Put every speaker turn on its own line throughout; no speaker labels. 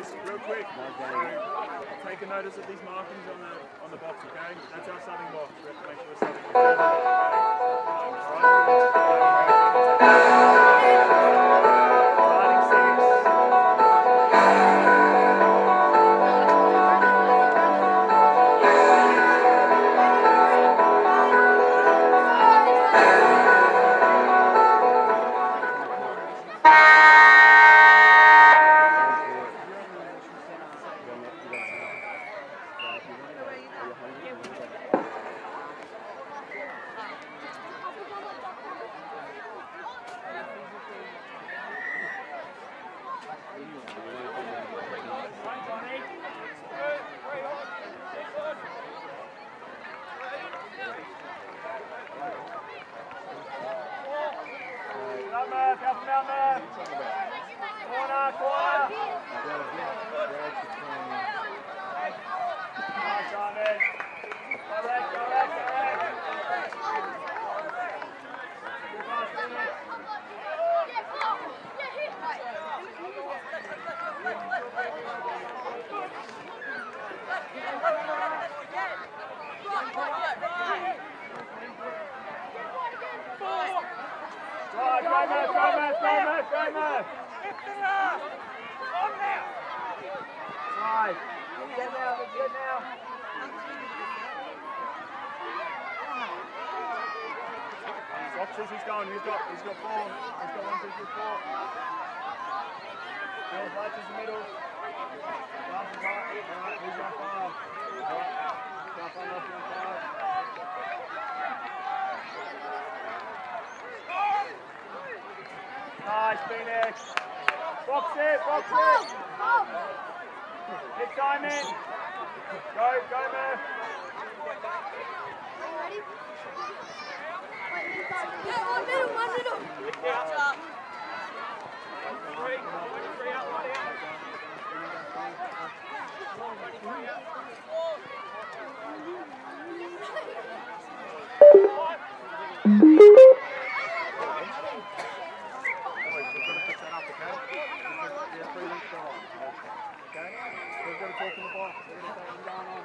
Boys, real quick. Take a notice of these markings on the box, okay? That's our starting box. We have to make sure we're starting with He's going. He's got 4. He's got 1, 2, 3, 4. Bill's right in the middle. Last is right. Alright, who's on 5? Alright. Jump on left on 5. Nice, Phoenix. Box it, box it. Hit Simon. Go, Murph.
Ready? Yeah, one middle. Out. Three out, one out.
We've got to talk in the box. We're going to say, I'm going on.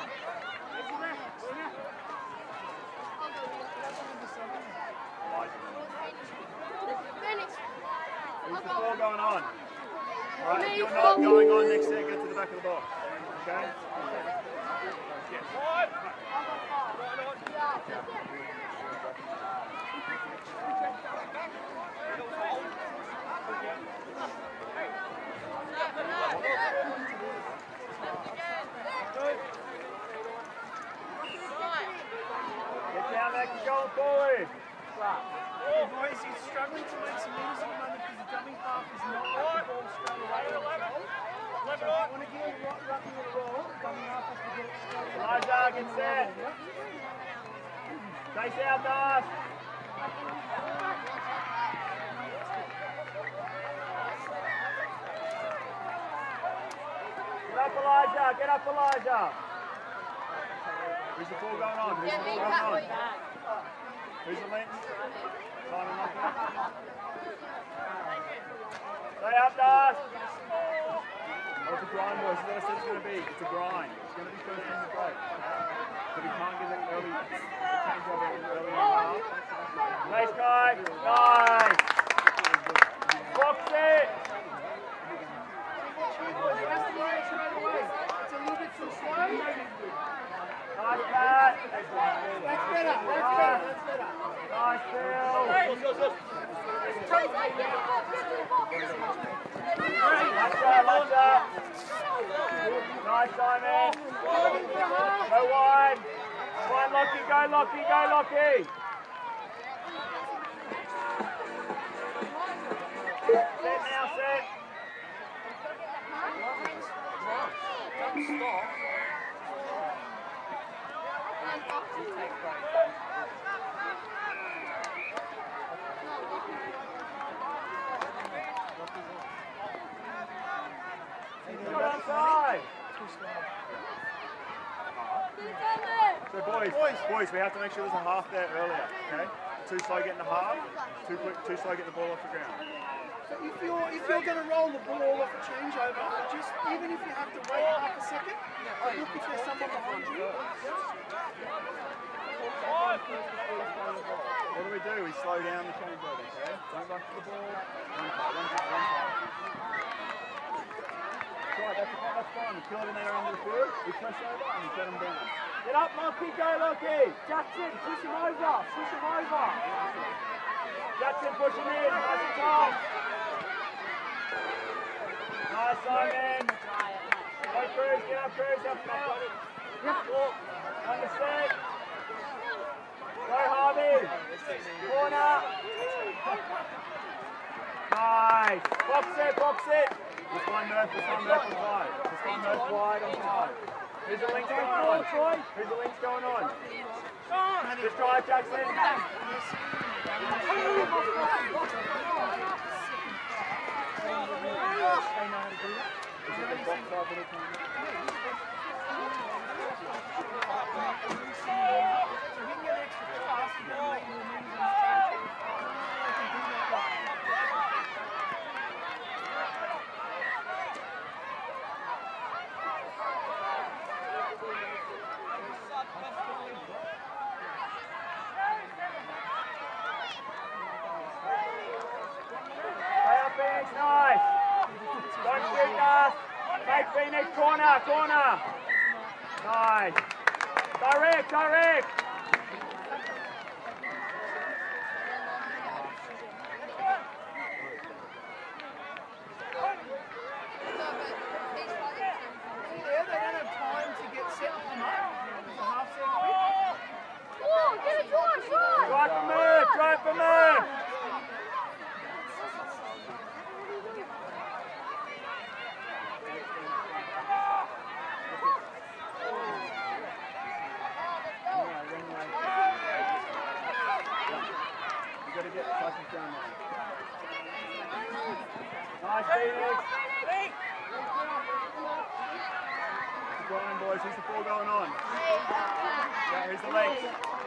Who's the ball going on? Alright, if you're not going on next set, get to the back of the box. Okay? Get down there, keep going forward.
Hey boys, he's struggling to make some moves at the moment because the jumping half is not letting the ball straight away. If you want to get it rocking the ball, the jumping half has to get it straight away.
Elijah, get set. Chase out, Das. Get up, Elijah. Get up, Elijah. Who's the ball going on? Who's the ball going on? Who's the length? Simon Lucky. Stay up, Das. Oh, it's a grind, boys. That's what I said it's going to be. It's a grind. It's going to be first in the break. So we can't get it early. Change over early in the half. Nice, guy. Nice. Box it.
It's a little bit too slow.
Nice, Pat.
That's better.
Nice, Phil. Nice, Simon. Go wide. Come on, Lockie. Go, Lockie. Go, Lockie. Set now, set.
Don't stop.
So boys, we have to make sure there's a half there earlier, okay? Too slow getting the half, too slow getting the ball off the ground.
So if you're going to roll the ball off a changeover, just even if you have to wait half a second, look if there's someone behind you.
What do? We slow down the changeover, okay? Don't rush the ball. One time. Right, that's fine. We kill it in there under the field, we press over and we shut them down. Get up, Lockie, go Lockie!
Jackson, push him over,
Jackson, push him in, nice and tight. Nice, Simon. Go Cruz, get up Cruz, up now. Understand. Go Harvey. Corner. Nice. Box it. This one Murph on side. Wide on side. Who's the links going on? Who's the links going on? Just drive, Jackson. Nice. Don't shoot us. Take Phoenix corner. Nice. Direct.
They don't have time to get set and come up. It's a half second.
Oh, get a try!
Try for move. Nice, Phoenix. Brian, boys, who's the ball going on? Yeah, who's the links?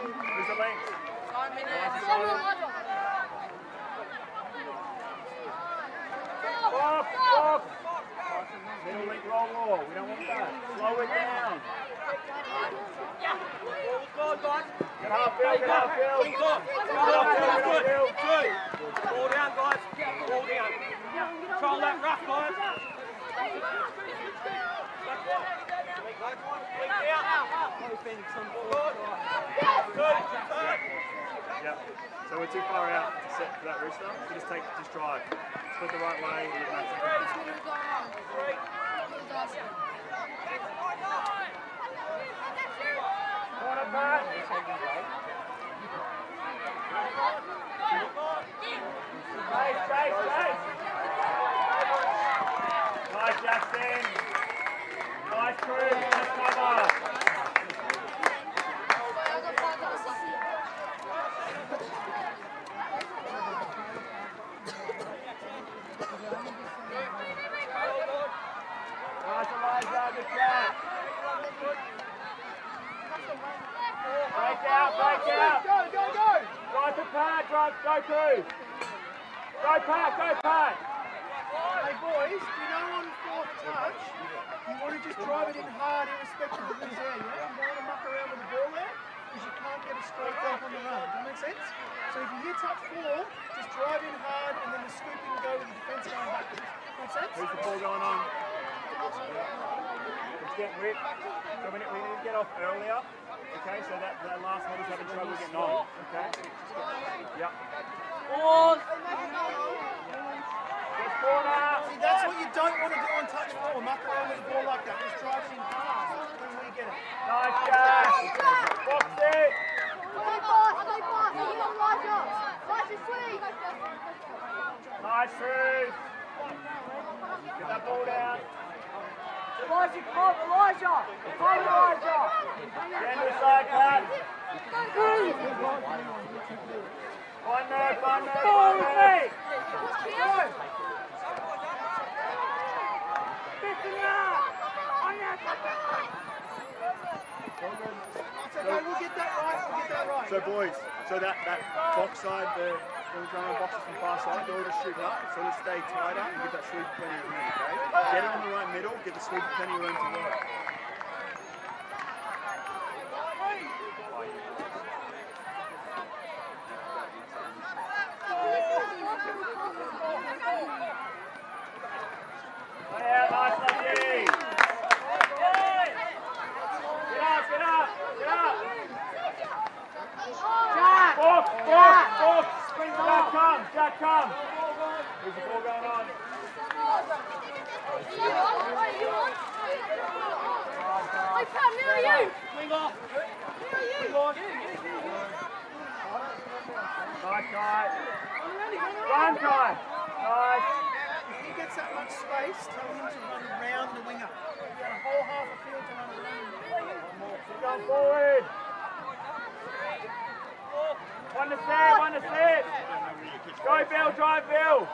Stop. Middle link roll. We don't want that. Slow it down. Get half field.
Ball down, guys. Ball down. Control that rough, guys.
Yep. So we're too far out to set for that rooster. So just drive. Split the right way. Corner back. Chase. Nice, Jackson. Nice Cruz. Nice cover. Nice, Elijah. Good catch. Break out.
Go.
Drive to Pat. Go Cruz. Go Pat.
Hey boys, you know on fourth touch, you want to just drive it in hard irrespective of who's there, yeah? You don't want to muck around with the ball there, because you can't get a straight jump on the run. Does that make sense? So if you hear touch 4, just drive in hard and then the scooping go with the defence going backwards. Make sense?
Who's the ball going on? It's getting ripped. So we need to get off earlier. Okay, so that last one is having trouble getting on. Okay? Yep.
See, that's what you don't want to do on touch 4, muck around with the ball like that. Just drive it in hard when we get it.
Nice, Jack. Box it. Nice, Ruth. Get that ball down.
Elijah, come Elijah!
Get into the side, Pat. One there.
So we'll get that right.
So boys, so that box side, the Don't try and box us from far side. They're all just shooting up. So let's stay tighter and give that sweeper plenty of room, okay? Get it in the right middle, give the sweeper plenty of room to work. Yeah, nice, lovely. Get up. Book. Jack, come. Where's the ball going on?
I can't near you.
Wing off.
Nice, guy. Run, guy. Nice.
If he gets that much space, tell him to run around the winger. You've got a whole half a field to run around the winger.
Keep going forward. One to set. Go, Bill, drive, Bill.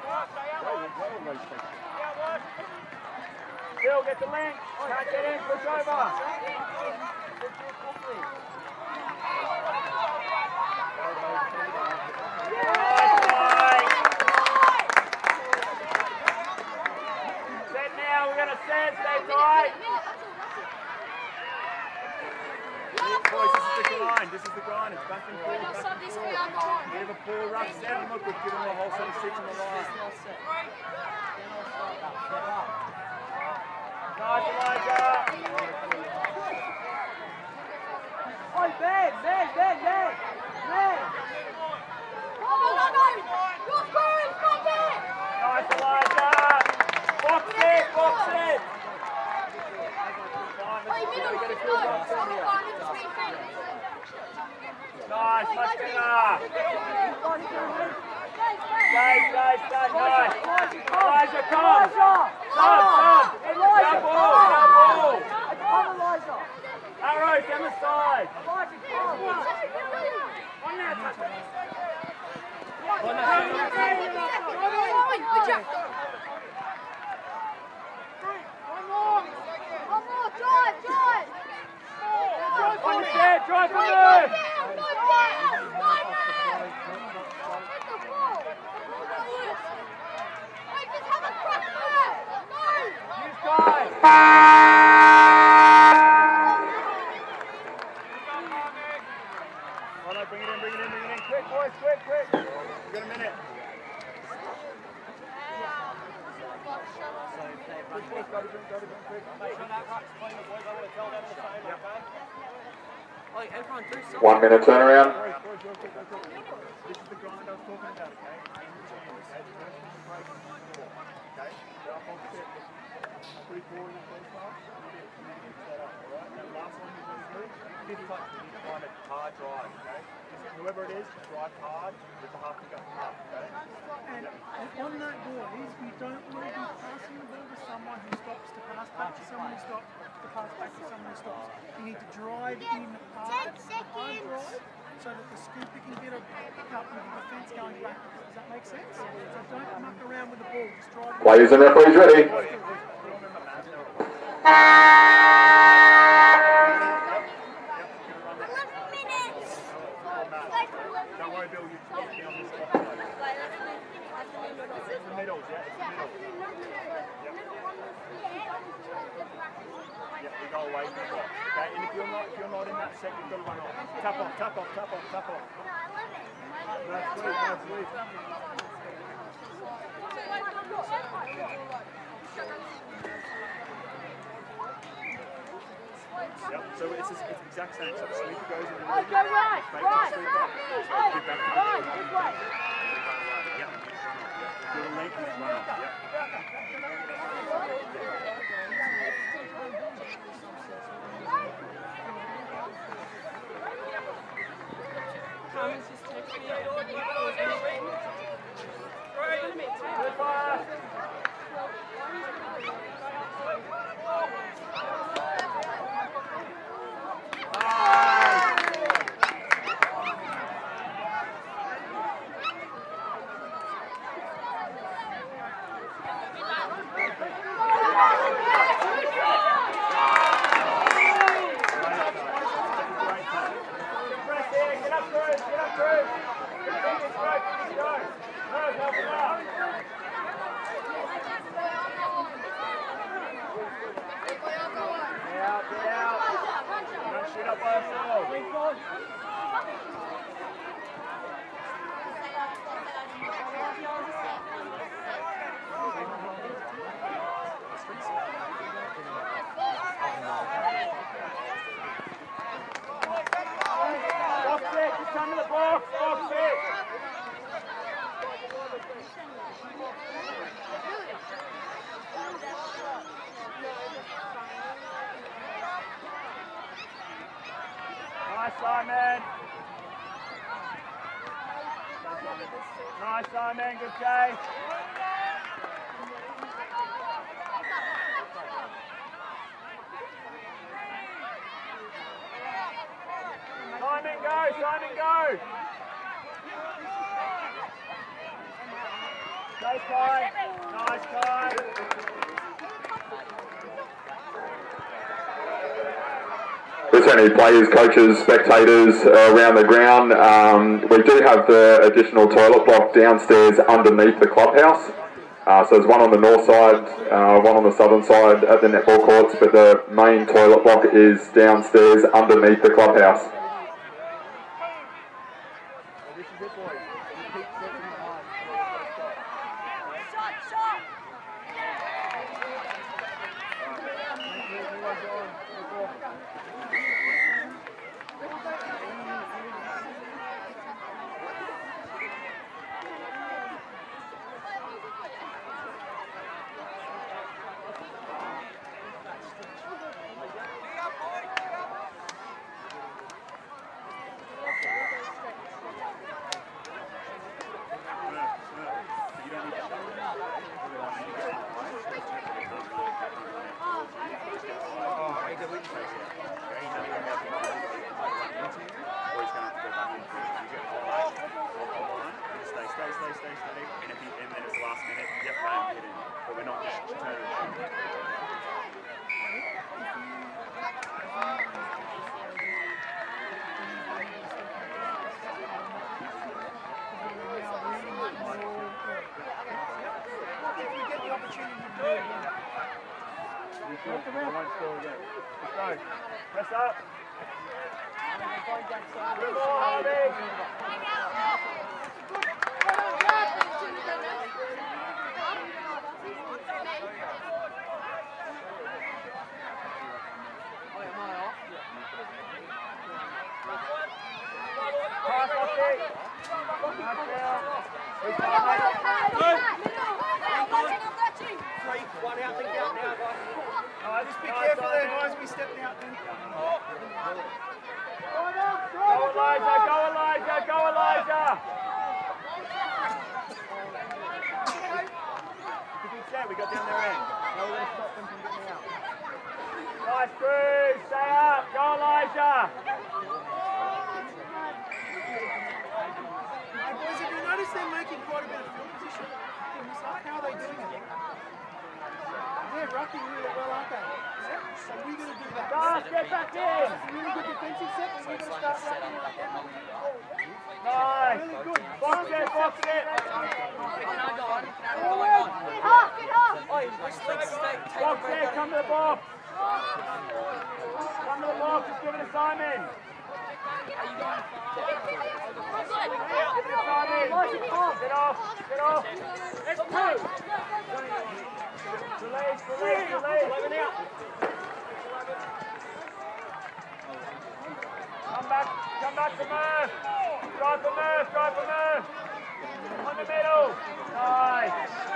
Bill, get the link. Can't get in, push over. Set now, we're going to set, stay tight. Boys, this is the grind. It's back and forth. We have a poor rough set. Look, we've given them a whole set of 6 on the line. Nice, Elijah.
Oh, bang.
Nice, Elijah. Box it. Nice, much better. Stay, nice. Elijah, come. Down ball. Arrows down the side. On the set, drive for move. Use guys. Oh no, bring it in. Quick, boys, quick. We've got a minute. Quick, go to bring quick.
Make sure that ruck's clean, the boys. I'm going to tell them the same, okay? Like, everyone do something.
1 minute turnaround.
Boys, real quick. This is the grind I was talking about, okay? In the jam, okay? The first one is break on the floor, okay? They're up on set. Pretty forward in that first half. You need to set up, alright? That last one you're going to do, 50 touch, you need to find a hard drive, okay? Whoever it is, drive hard with the half to go up, okay?
And on that, boys, you don't want to be passing the ball to someone who stops to pass back to someone who stops to pass back to someone who stops. You need to drive in hard drive so that the scooper can get a pick up with the defence going backwards. Does that make sense? So don't muck around with the ball, just drive it.
Players and referees ready.
Don't worry, Bill, you're on this spot. It's the middles, yeah? It's the middle. Yep, we go away from the box. Okay, and if you're not in that set, you've got to run off. Tap off. That's sweet. Yep, so it's the exact same. So the sweeper goes in the middle.
Go right.
Give back to the
Right.
Yep. Your length is run off. Yep.
Thomas just texted me.
Good pass. Get up, Bruce. Simon. Nice, Simon. Good chase. Simon, go. Simon, go. Nice, Kai. Nice, Kai.
There's any players, coaches, spectators around the ground. We do have the additional toilet block downstairs underneath the clubhouse. So there's one on the north side, one on the southern side at the netball courts, but the main toilet block is downstairs underneath the clubhouse.
Press up. Good ball, Harvey. Pass off kick.
One out, think out now, guys.
Just be careful there, guys. We stepped out then.
Go Elijah, go Elijah, go Elijah. Keep it set, we got down their end. Now we're going to stop them from getting out. Nice Cruz, stay up, go Elijah.
Hey boys, have you noticed they're making quite a bit of field position? How are they doing it? They're rucking really well, aren't they? So we're going to do that.
Gus, get back in.
Really good defensive set, and we're going to start rucking it.
Nice.
Really good.
Box it, box it. Box it, come to the box. Come to the box, just give it to Simon. Give it to Simon. Get off, get off. Let's move. Release, release, release. Come back to Murph. Drive for Murph, drive for Murph. On the middle. Nice.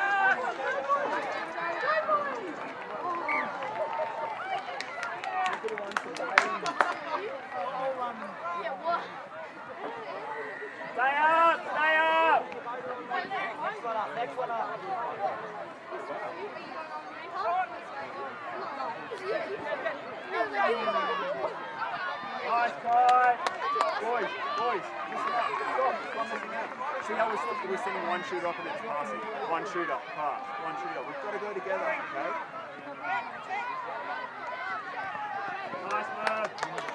Stay up, stay up.
Next one up, next one up.
Nice try. Boys, listen up. Stop missing out. See how we're sending one shooter up and it's passing. One shooter, pass. One shooter. We've got to go together, okay? Nice move.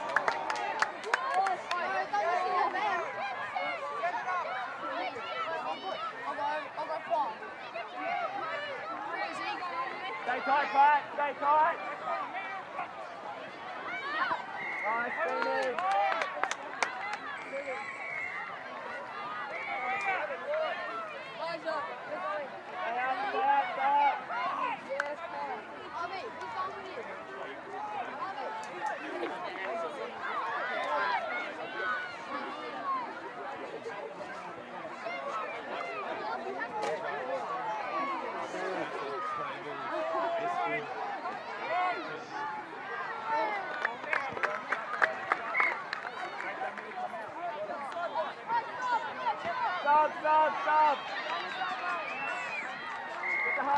Stay tight, Pat. Stay tight. Nice finish.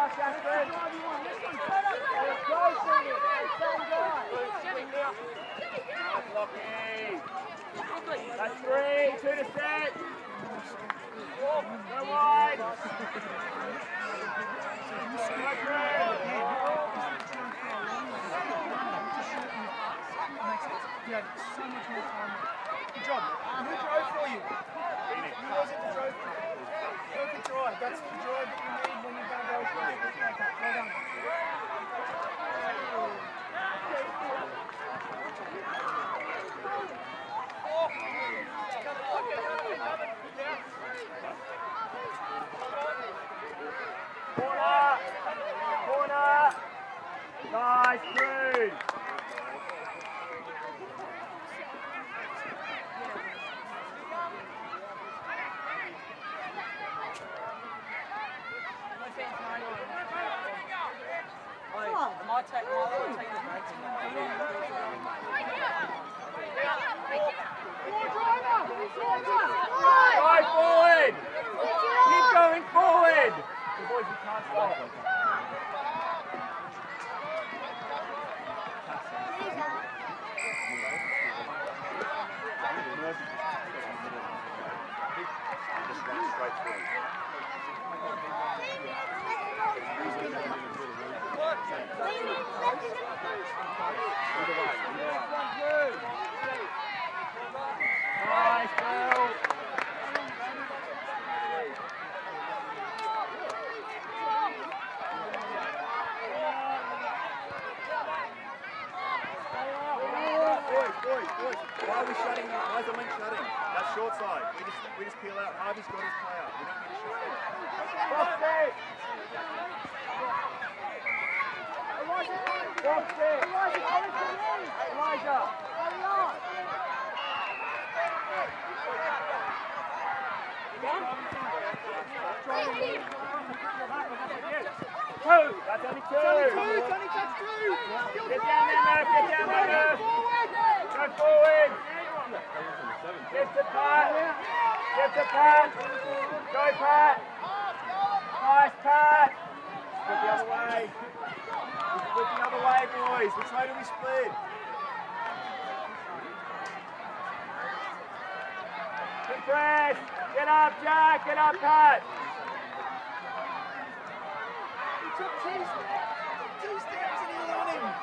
Pass, Ashford. Let's go, Phoenix. Same guy. Nice, Lockie. That's 3. 2 to set. Go wide. Go through.
You had so much more time. Good job. Who drove for you?
Phoenix.
Who was it that drove for you? Perfect drive. That's the drive that you need when you're going to go for it. Well done.
Corner. Corner. Nice, Cruz. Go forward! Keep going forward! The boys, you can't stop. Just run straight through. Nice, Bill. Boys. Why are we shutting? Why is the link shutting? That's short side. We just peel out. Harvey's got his player. We don't need to shut it. Elijah. Two. That's only two.
Tony, touch 2.
Get down there, Murph. Get down there, Murph. Go forward. Get to Pat. Get to Pat. Go, Pat. Nice, Pat. Split the other way. Split the other way, boys. Which way do we split? Good press. Get up, Jack. Get up, Pat.
He took 2 steps and he was on him.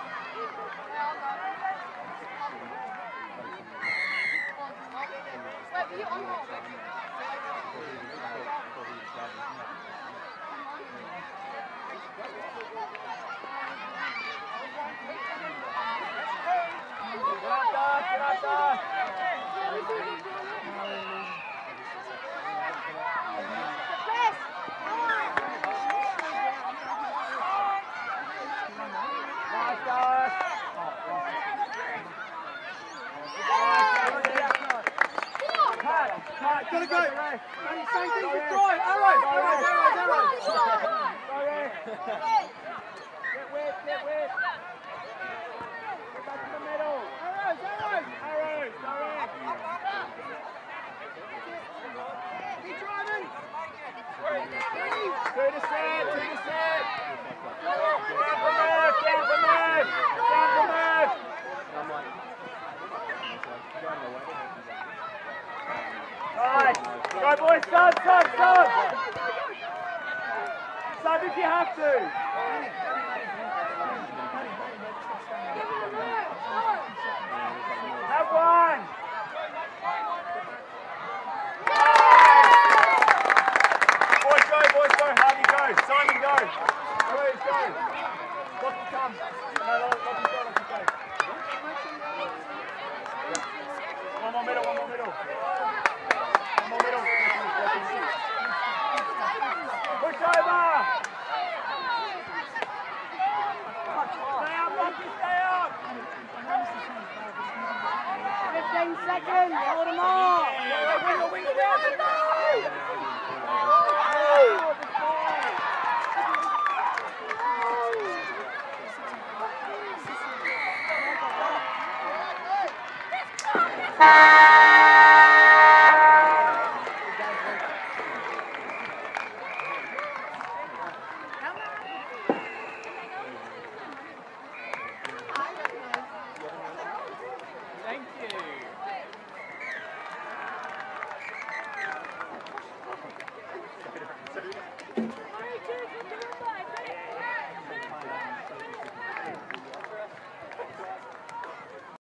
Gotta go. Same thing with Troy. Arrows. Get with. Get back to the middle. Arrows. Direct. Keep driving. 2 to set. Down for Murph. Alright, go boys, sub! Sub if you have to. Have one. Boys go, Harvey go, Simon go. Cruz go. Lockie come. No, Lockie go. One more middle. Push over! Stay up, Lockie, stay up! 15 seconds, hold them on! Wiggle down!
Bye.